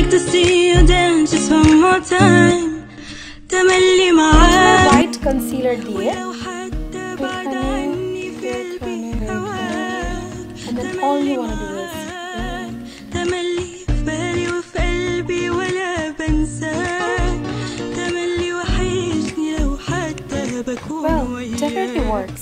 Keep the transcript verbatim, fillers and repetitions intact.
to see you dance just one more time. تملي معاك white concealer দিয়ে and then all you want to do is تملي في بالي وفي قلبي ولا بنساك. تملي وحشني لو حتى بكون well, definitely works.